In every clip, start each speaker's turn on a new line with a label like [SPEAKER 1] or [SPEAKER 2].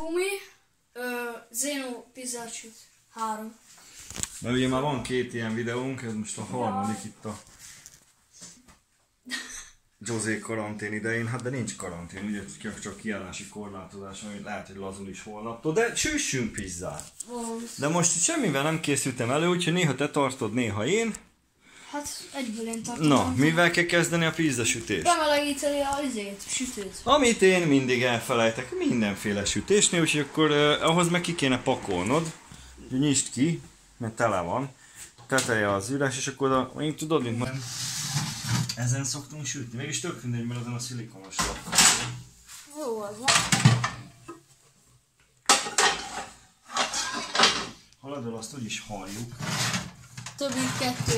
[SPEAKER 1] Humi, Zeno pizzát süt. 3.
[SPEAKER 2] Mert ugye már van 2 ilyen videónk, ez most a harmadik itt a José karantén idején, hát de nincs karantén, ugye csak kiállási korlátozás, amit lehet, hogy lazul is holnaptól, de süssünk pizzát. De most itt semmivel nem készültem elő, úgyhogy néha te tartod, néha én.
[SPEAKER 1] Hát egyből én tartom.
[SPEAKER 2] Na, mivel kell kezdeni a pizzasütést?
[SPEAKER 1] Bemelegíteni a sütőt.
[SPEAKER 2] Amit én mindig elfelejtek, mindenféle sütésnél, úgyhogy akkor ahhoz meg ki kéne pakolnod. Nyisd ki, mert tele van. Teteje az üres, és akkor még tudod, mint majd ezen szoktunk sütni. Mégis tök mindegy, mert azon a szilikonos lapon.
[SPEAKER 1] Jó, az van.
[SPEAKER 2] Haladról azt úgyis halljuk.
[SPEAKER 1] Több mint 2.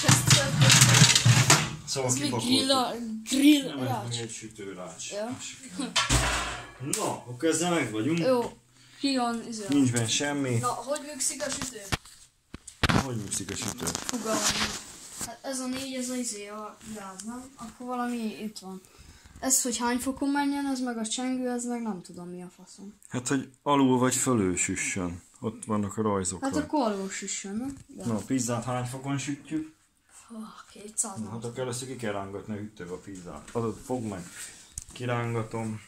[SPEAKER 2] Szóval
[SPEAKER 1] Grill
[SPEAKER 2] nem
[SPEAKER 1] rács.
[SPEAKER 2] egy sütőrács.
[SPEAKER 1] Ja.
[SPEAKER 2] Na, akkor ezzel meg vagyunk.
[SPEAKER 1] Jó. Ki van izé?
[SPEAKER 2] Nincs benne semmi.
[SPEAKER 1] Na, hogy műkszik a sütő?
[SPEAKER 2] Hogy műkszik a sütő?
[SPEAKER 1] Fogalmam. Hát ez a 4, ez a izé a gáz, nem? Akkor valami itt van. Ez, hogy hány fokon menjen, ez meg a csengő, ez meg nem tudom mi a faszom.
[SPEAKER 2] Hát, hogy alul vagy fölül süssön. Ott vannak a rajzok.
[SPEAKER 1] Hát akkor alul süssön, nem? Ja.
[SPEAKER 2] Na, a pizzát hány fokon sütjük?
[SPEAKER 1] 200.
[SPEAKER 2] Na, hát akkor először ki kell rángatni a hűtőbe a pizzát. Adod, fogd meg. Kirángatom.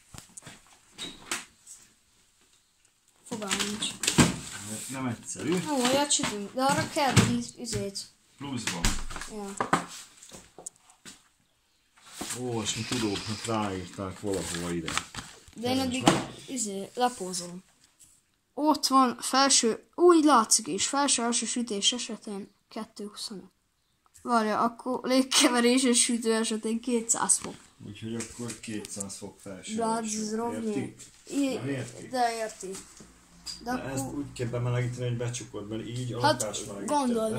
[SPEAKER 1] Fogalmam nincs.
[SPEAKER 2] Nem egyszerű.
[SPEAKER 1] Ó, olyat sütünk, de arra kell izét.
[SPEAKER 2] Pluszban.
[SPEAKER 1] Ja.
[SPEAKER 2] Ó, és mi tudóknak ráírták valahova ide.
[SPEAKER 1] De én eddig lepózolom. Ott van felső, úgy látszik is, felső-alsó sütés esetén 225. Várja, akkor légkeveréses sütő esetén 200 fok.
[SPEAKER 2] Úgyhogy akkor 200 fok felső.
[SPEAKER 1] Érti?
[SPEAKER 2] Érti?
[SPEAKER 1] De érti. De
[SPEAKER 2] De ezt
[SPEAKER 1] akkor...
[SPEAKER 2] úgy kell bemelegíteni, hogy becsukod, mert így a
[SPEAKER 1] Hát,
[SPEAKER 2] lakás melegített.
[SPEAKER 1] gondolom.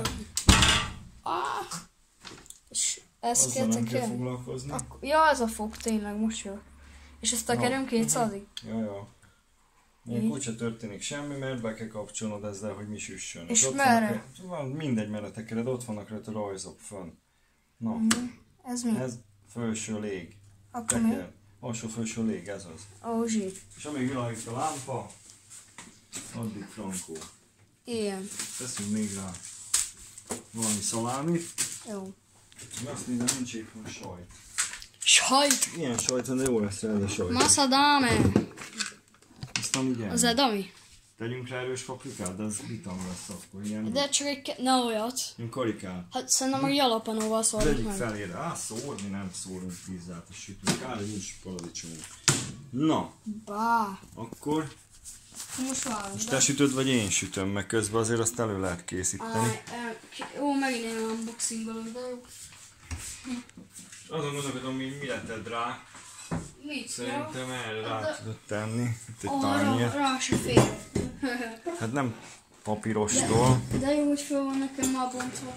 [SPEAKER 1] És ezt
[SPEAKER 2] Azzal nem kell
[SPEAKER 1] kell?
[SPEAKER 2] foglalkozni.
[SPEAKER 1] Ja, ez a fog tényleg, most jó. És ezt tekerünk 200-ig?
[SPEAKER 2] Ja. Még úgyse történik semmi, mert be kell kapcsolnod ezzel, hogy mi süssön.
[SPEAKER 1] És
[SPEAKER 2] ott
[SPEAKER 1] merre?
[SPEAKER 2] Van, mindegy merre tekered, ott vannak rajta rajzok fönn. Na,
[SPEAKER 1] Ez mi?
[SPEAKER 2] ez felső lég.
[SPEAKER 1] Akkor mi?
[SPEAKER 2] Teker. Alsó felső lég, ez az.
[SPEAKER 1] Ó, zsír.
[SPEAKER 2] És amíg világít a lámpa, addig frankó.
[SPEAKER 1] Ilyen.
[SPEAKER 2] Teszünk még rá valami szalámit.
[SPEAKER 1] Jó.
[SPEAKER 2] Azt nézem, nincs éppen sajt.
[SPEAKER 1] Sajt!
[SPEAKER 2] Ilyen sajt van, de jó lesz ez a sajt.
[SPEAKER 1] Massa dame!
[SPEAKER 2] Aztán ugye
[SPEAKER 1] Az edami?
[SPEAKER 2] tegyünk rá erős paprikát, de az vitam lesz akkor. Ilyen,
[SPEAKER 1] De csak egy ne olyat.
[SPEAKER 2] ilyen karikát.
[SPEAKER 1] Hát szerintem a jalapanóval
[SPEAKER 2] Az
[SPEAKER 1] szólunk
[SPEAKER 2] egyik
[SPEAKER 1] meg.
[SPEAKER 2] felére. Szórni nem szórunk pizzát a sütőn. Kár, hogy nincs paradicsomunk. Na,
[SPEAKER 1] Bá.
[SPEAKER 2] akkor
[SPEAKER 1] Most várunk.
[SPEAKER 2] most te sütöd, vagy én sütöm, meg közben azért azt elő lehet készíteni.
[SPEAKER 1] Ó, megint ilyen unboxingolok, de jó.
[SPEAKER 2] Azon gondolkodom, mi letted rá.
[SPEAKER 1] Mit?
[SPEAKER 2] Szerintem erre rá tudod tenni. Itt egy
[SPEAKER 1] Arra,
[SPEAKER 2] tányér.
[SPEAKER 1] rá se fér.
[SPEAKER 2] Hát nem papírostól.
[SPEAKER 1] De jó, hogy föl van nekem már bontva.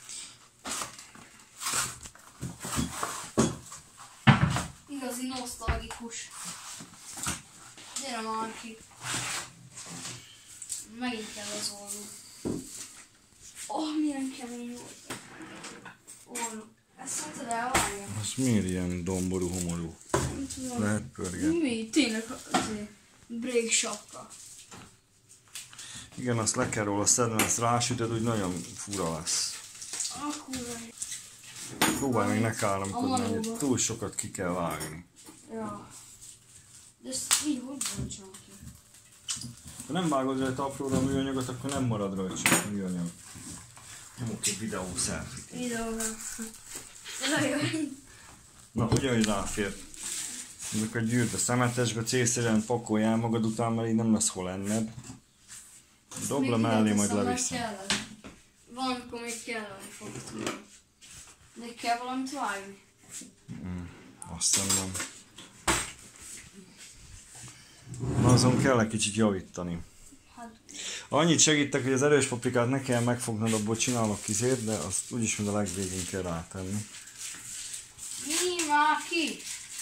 [SPEAKER 1] Igazi nosztalgikus. Gyere már ki. Megint kell az olló. Milyen kemény volt. Olló. Ezt szerinted elvárja?
[SPEAKER 2] Az miért ilyen domború, homorú?
[SPEAKER 1] Nem tudom.
[SPEAKER 2] Lehet pörgetni.
[SPEAKER 1] Mi? Tényleg azért break sapka.
[SPEAKER 2] Igen, azt le kell róla szedni, ezt rásütöd, úgy nagyon fura lesz.
[SPEAKER 1] Akkor.
[SPEAKER 2] Próbálj meg ne káromkodni, hogy
[SPEAKER 1] manóba.
[SPEAKER 2] túl sokat ki kell vágni.
[SPEAKER 1] Ja. De ezt így hogy bontsam ki?
[SPEAKER 2] Ha nem vágod rajta apróra a műanyagot, akkor nem marad rajta a műanyag. Nyomok egy videó selfie-t.
[SPEAKER 1] Videóra. Nagyon.
[SPEAKER 2] Na, ugyanúgy ráfér. Ezek a gyűrbe szemetesbe célszerűen pakoljál magad után, mert így nem lesz hol enned. Dobd le mellé, majd leviszem.
[SPEAKER 1] Valamikor még kelleni fog tudni. De kell valamit vágni.
[SPEAKER 2] Azt hiszem nem. Na, azon kell egy kicsit javítani.
[SPEAKER 1] Hát,
[SPEAKER 2] Annyit segítek, hogy az erős paprikát ne kell megfognod, abból csinálok kizét, de azt úgyis mind a legvégén kell rátenni.
[SPEAKER 1] mi már ki?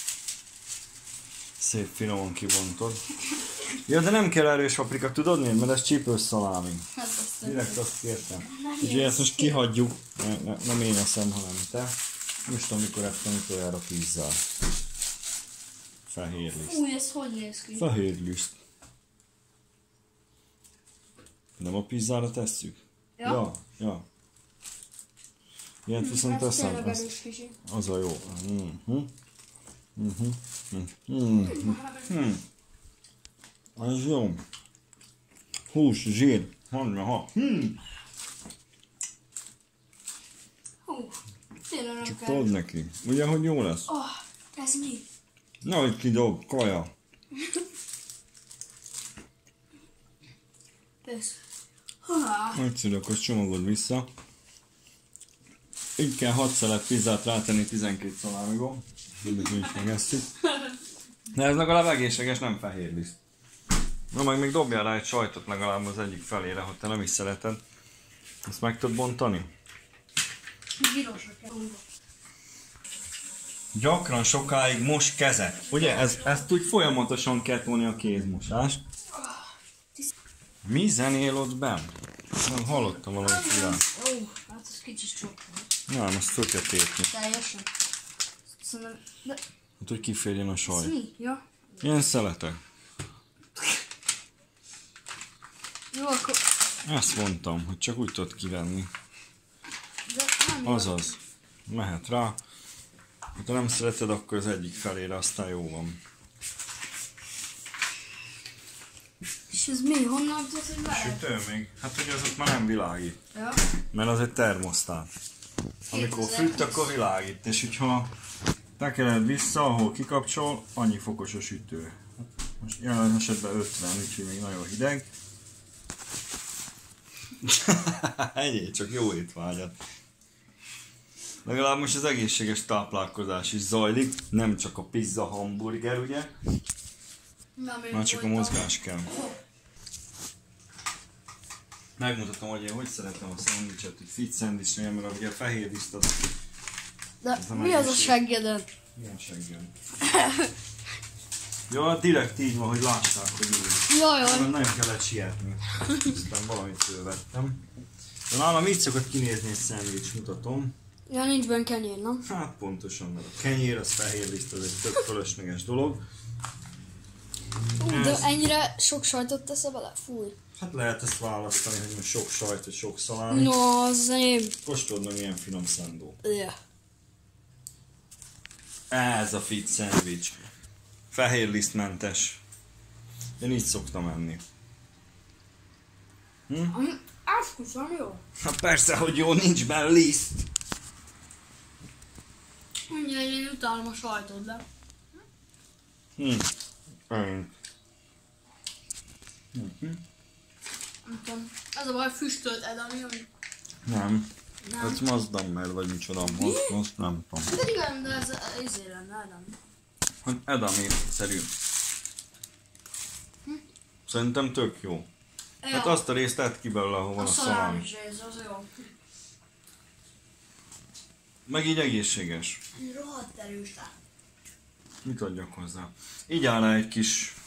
[SPEAKER 2] Szép finoman kibontod. Ja, de nem kell erős paprika, tudod miért? Mert ez csípős szalámi.
[SPEAKER 1] Hát azt
[SPEAKER 2] Direkt azt kértem. Úgyhogy ezt most kihagyjuk. Nem én eszem, hanem te. Most amikor ettem utoljára pizzát. Fehér liszt.
[SPEAKER 1] Új, ez hogy néz ki?
[SPEAKER 2] Fehér liszt. Nem a pizzára tesszük?
[SPEAKER 1] Ja.
[SPEAKER 2] Ja. Ilyet viszont
[SPEAKER 1] Ez
[SPEAKER 2] teszem.
[SPEAKER 1] tényleg erős kicsi.
[SPEAKER 2] Az a jó. Az jó. Hús, zsír, ha.
[SPEAKER 1] Hú, tényleg nem
[SPEAKER 2] Csak
[SPEAKER 1] kell.
[SPEAKER 2] told neki. Ugye, hogy jó lesz?
[SPEAKER 1] Ez mi?
[SPEAKER 2] Na, hogy kidob, kaja.
[SPEAKER 1] Ez.
[SPEAKER 2] Nagyszerű, akkor csomagod vissza. Így kell 6 szelet pizzát rátenni 12 szalámiból. Mindig mi is megesszük. De ez legalább egészséges, nem fehér liszt. Na meg még dobjál rá egy sajtot legalább az egyik felére, ha te nem is szereted. Ezt meg tudod bontani?
[SPEAKER 1] Pirosra kell.
[SPEAKER 2] Gyakran sokáig mos kezek. Ugye ezt úgy folyamatosan kell tolni a kézmosást. Mi zenél ott benn? Nem hallottam valami filát.
[SPEAKER 1] Hát ez kicsit sok volt.
[SPEAKER 2] Nem, ezt föl kell tépni.
[SPEAKER 1] Teljesen. Szerintem, de
[SPEAKER 2] Hát, hogy kiférjen a
[SPEAKER 1] ez
[SPEAKER 2] saj.
[SPEAKER 1] mi? Ja.
[SPEAKER 2] Ilyen szeletek.
[SPEAKER 1] Jó, akkor...
[SPEAKER 2] Ezt mondtam, hogy csak úgy tudod kivenni.
[SPEAKER 1] De nem jó.
[SPEAKER 2] Azaz. Mehet rá. Ha nem szereted, akkor az egyik felére, aztán jó van.
[SPEAKER 1] És ez mi? Honnan tudod, hogy lehet?
[SPEAKER 2] Sütő még? Hát ugye az ott már nem világít.
[SPEAKER 1] Ja.
[SPEAKER 2] Mert az egy termosztát. Amikor
[SPEAKER 1] 2000.
[SPEAKER 2] süt, akkor világít. És hogyha tekered vissza, ahol kikapcsol, annyi fokos a sütő. Most jelen esetben 50, úgyhogy még nagyon hideg. Ennyi, csak jó étvágyat. Legalább most az egészséges táplálkozás is zajlik, nem csak a pizza, hamburger, ugye? Már csak a mozgás kell. Megmutatom, hogy én hogy szeretem a szendvicset, hogy fit szendvicsnél, mert ugye a fehér liszt az...
[SPEAKER 1] De
[SPEAKER 2] Ez a
[SPEAKER 1] mi az a
[SPEAKER 2] mennyiség.
[SPEAKER 1] seggeden?
[SPEAKER 2] Milyen seggem. Ja, direkt így van, hogy lássák, hogy úgy.
[SPEAKER 1] Jaj.
[SPEAKER 2] Nagyon kellett sietni. Aztán valamit fölvettem. De nálam így szokott kinézni egy szendvics, mutatom.
[SPEAKER 1] Ja, nincs benne kenyér, nem?
[SPEAKER 2] Hát pontosan, mert a kenyér, az fehér liszt, az egy tök fölösleges dolog.
[SPEAKER 1] De
[SPEAKER 2] Ez-
[SPEAKER 1] ennyire sok sajtot teszel bele? Fúj.
[SPEAKER 2] Hát lehet ezt választani, hogy most sok sajt, vagy sok szalámi.
[SPEAKER 1] No, az enyém.
[SPEAKER 2] Kóstold meg milyen finom szendó.
[SPEAKER 1] Yeah.
[SPEAKER 2] Ez a fit szendvics. Fehér lisztmentes. Én így szoktam enni.
[SPEAKER 1] Áskusan jó.
[SPEAKER 2] Na persze, hogy jó, nincs benne liszt.
[SPEAKER 1] Ugye én utálom a sajtot, de...
[SPEAKER 2] Én.
[SPEAKER 1] Nem tudom. Ez a baj, füstölt edami, hogy...
[SPEAKER 2] Nem.
[SPEAKER 1] Nem.
[SPEAKER 2] Ez Mazdammer vagy micsoda. Most nem tudom.
[SPEAKER 1] De igen, de ez izé lenne, edami.
[SPEAKER 2] Hát edami-szerű. Szerintem tök jó. Hát azt a részt tedd ki belőle, ahol van a szalámi.
[SPEAKER 1] szalámis rész, az jó.
[SPEAKER 2] Meg így egészséges.
[SPEAKER 1] Rohadt erős rá.
[SPEAKER 2] Mit adjak hozzá? Így áll rá egy kis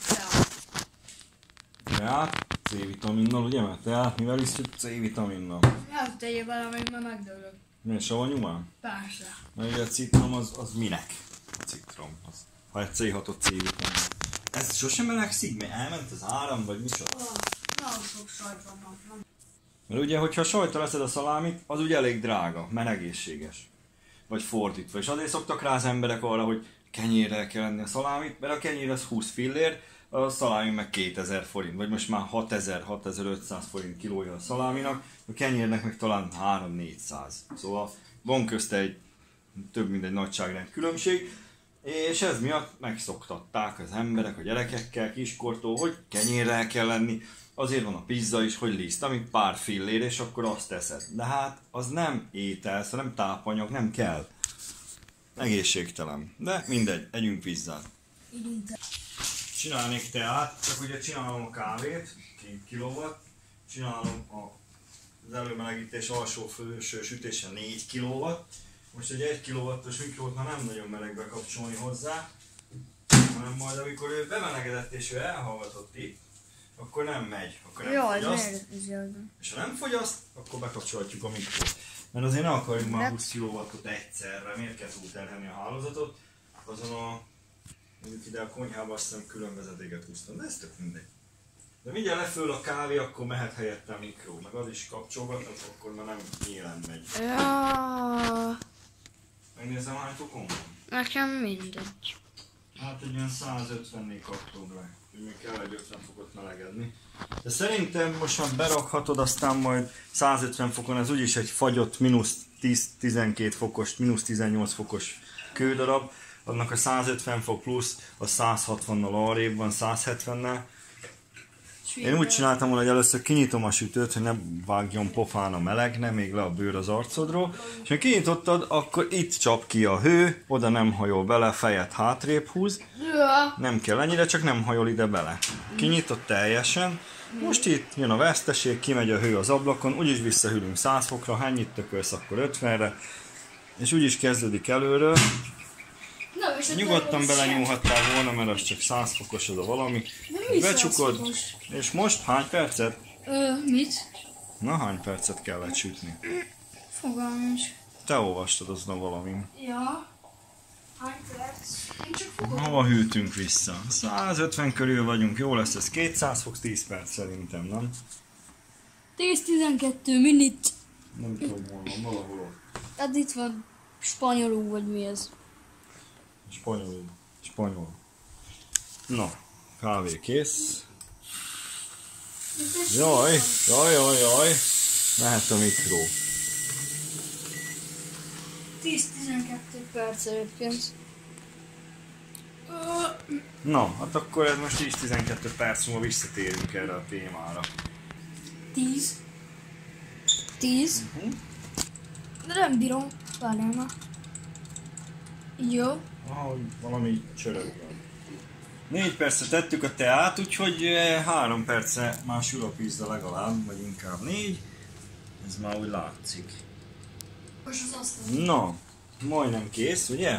[SPEAKER 2] teát, C-vitaminnal, ugye? Mert teát mivel iszjuk? C-vitaminnal.
[SPEAKER 1] Hát tegyél bele, még már megdőlök.
[SPEAKER 2] Miért savanyú már?
[SPEAKER 1] Persze.
[SPEAKER 2] Mert ugye a citrom az minek? A citrom. Ha egy C6-ot C-vitamin. Ez sosem melegszik? Mert elment az áram, vagy micsoda?
[SPEAKER 1] Nagyon sok sajt van. Nem?
[SPEAKER 2] Mert ugye, hogyha sajtra leszed a szalámit, az ugye elég drága, mert egészséges. Vagy fordítva. És azért szoktak rá az emberek arra, hogy kenyérrel kell lenni a szalámit, mert a kenyér az 20 fillér, a szalámi meg 2000 forint, vagy most már 6000-6500 forint kilója a szaláminak, a kenyérnek meg talán 3-400. Szóval van közte egy több mint egy nagyságrend különbség, és ez miatt megszoktatták az emberek a gyerekekkel kiskortól, hogy kenyérrel kell lenni. Azért van a pizza is, hogy liszt, ami pár fillér, és akkor azt teszed. De hát az nem étel, szóval nem tápanyag, nem kell. Egészségtelen. De mindegy, együnk pizzát. Csinálnék teát, csak ugye csinálom a kávét, 2 kilóvat, csinálom az előmelegítés alsó felső sütése 4 kilóvat. Most egy 1 kilowattos mikrót már nem nagyon meleg bekapcsolni hozzá, hanem majd amikor ő bemelegedett és ő elhallgatott itt, akkor nem megy, akkor nem fogyaszt. És ha nem fogyaszt, akkor bekapcsolhatjuk a mikrót. Mert azért ne akarjunk már 20 kW-ot egyszerre, miért kell túlterhelni a hálózatot. Azon mondjuk ide a konyhába azt hiszem külön vezetéket húztam, de ez tök mindegy. De mindjárt leföl a kávé, akkor mehet helyette a mikró. Meg az is kapcsolgatok, akkor már nem nyílen megy.
[SPEAKER 1] Ja.
[SPEAKER 2] Megnézem, hány fokon van?
[SPEAKER 1] Nekem mindegy.
[SPEAKER 2] Hát egy olyan 150-nél kaptunk le. Úgyhogy még kell egy 50 fokot melegedni. De szerintem most már berakhatod, aztán majd 150 fokon, ez úgyis egy fagyott mínusz 10-12 fokos, mínusz 18 fokos kődarab. Annak a 150 fok plusz, a 160-nal arrébb van, 170-nel. Én úgy csináltam volna, hogy először kinyitom a sütőt, hogy ne vágjon pofán a meleg, nem még le a bőr az arcodról. És ha kinyitottad, akkor itt csap ki a hő, oda nem hajol bele, fejet hátrébb húz. Nem kell ennyire, csak nem hajol ide bele. Kinyitott teljesen. Most itt jön a veszteség, kimegy a hő az ablakon, úgyis visszahűlünk 100 fokra, ha ennyit tökölsz, akkor 50-re. És úgyis kezdődik előről. Nyugodtan belenyúlhattál volna, mert az csak 100 fokos az a valami. Becsukod, és most hány percet?
[SPEAKER 1] Mit?
[SPEAKER 2] Na, hány percet kellett sütni?
[SPEAKER 1] Fogalmam is.
[SPEAKER 2] Te olvastad azon a valamin.
[SPEAKER 1] Ja. Hány perc? Én csak fogom.
[SPEAKER 2] Hova hűtünk vissza? 150 körül vagyunk, jó lesz ez 200 fok 10 perc szerintem, nem?
[SPEAKER 1] 10-12 minit.
[SPEAKER 2] Nem tudom, hol van, valahol ott.
[SPEAKER 1] Hát itt van spanyolul, vagy mi ez?
[SPEAKER 2] Spanyol. Na, kávé kész. Jaj. Mehet a mikró.
[SPEAKER 1] 10-12 perc egyébként.
[SPEAKER 2] Na, hát akkor ez most 10-12 perc múlva visszatérünk erre a témára.
[SPEAKER 1] 10. De nem bírom. Várjál már. Jó.
[SPEAKER 2] Valami csörög. 4 percre tettük a teát, úgyhogy 3 perce már sül a pizza legalább, vagy inkább 4. Ez már úgy látszik.
[SPEAKER 1] Most az asztal.
[SPEAKER 2] Na, majdnem kész, ugye?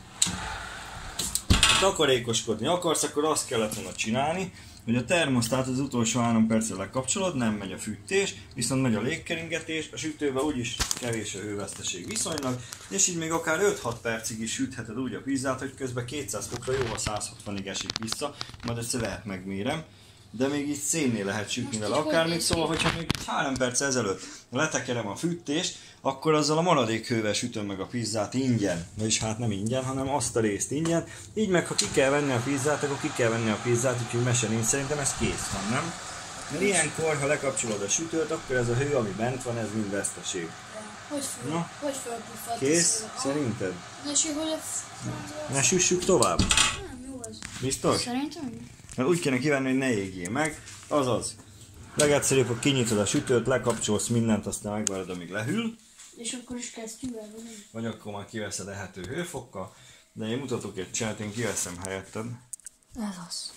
[SPEAKER 2] Ha takarékoskodni akarsz, akkor azt kellett volna csinálni, hogy a termosztát az utolsó 3 percre lekapcsolod, nem megy a fűtés, viszont megy a légkeringetés, a sütőben úgyis kevés a hőveszteség viszonylag, és így még akár 5-6 percig is sütheted úgy a pizzát, hogy közben 200 fokra jó, ha 160-ig esik vissza, majd egyszer lehet megmérem, de még így szénnél lehet sütni vele akármit, szóval hogyha még 3 perc ezelőtt letekerem a fűtést, akkor azzal a maradék hővel sütöm meg a pizzát ingyen. Vagyis hát nem ingyen, hanem azt a részt ingyen. Így meg ha ki kell venni a pizzát, akkor ki kell venni a pizzát, úgyhogy mese nincs, szerintem ez kész van, nem? Mert ilyenkor, ha lekapcsolod a sütőt, akkor ez a hő, ami bent van, ez mind veszteség.
[SPEAKER 1] Hogy fölpuffadt?
[SPEAKER 2] Kész? Szerinted?
[SPEAKER 1] hogy
[SPEAKER 2] Ne süssük tovább?
[SPEAKER 1] Nem, jó az.
[SPEAKER 2] Biztos?
[SPEAKER 1] Szerintem?
[SPEAKER 2] Mert úgy kéne kivenni, hogy ne égjél meg. Azaz. Legegyszerűbb, hogy kinyitod a sütőt, lekapcsolsz mindent, aztán megvárod, amíg lehűl.
[SPEAKER 1] És akkor is kezdjük el, vagy?
[SPEAKER 2] Vagy akkor már kiveszed ehető hőfokkal. De én mutatok egy csinát, én kiveszem helyetted.
[SPEAKER 1] Ez az.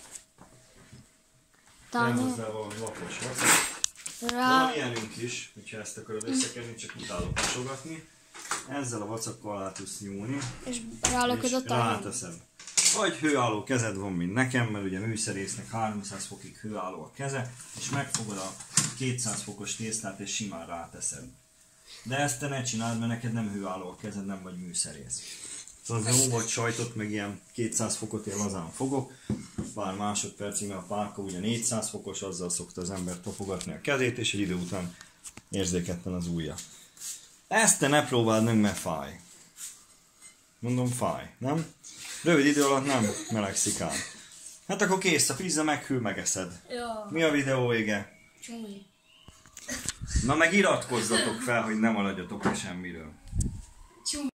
[SPEAKER 2] Nem
[SPEAKER 1] Talán
[SPEAKER 2] hozzá valami lapos vacak.
[SPEAKER 1] rá...
[SPEAKER 2] Van ilyenünk is, hogyha ezt akarod összekenni, csak utálok hasogatni. Ezzel a vacakkal alá tudsz nyúlni,
[SPEAKER 1] És rálököd a
[SPEAKER 2] és
[SPEAKER 1] talán.
[SPEAKER 2] ráteszed. Vagy hőálló kezed van, mint nekem, mert ugye műszerésznek 300 fokig hőálló a keze, és megfogod a 200 fokos tésztát, és simán ráteszed. De ezt te ne csináld, mert neked nem hőálló a kezed, nem vagy műszerész. Szóval az óvat sajtot, meg ilyen 200 fokot én lazán fogok, pár másodpercig, mert a pálka ugye 400 fokos, azzal szokta az ember topogatni a kezét, és egy idő után érzéketlen az ujja. Ezt te ne próbáld meg, mert fáj. Mondom, fáj, nem? Rövid idő alatt nem melegszik át. Hát akkor kész, a pizza meghűl, megeszed.
[SPEAKER 1] Ja.
[SPEAKER 2] Mi a videó vége?
[SPEAKER 1] Csomó.
[SPEAKER 2] Na meg iratkozzatok fel, hogy ne maradjatok le semmiről.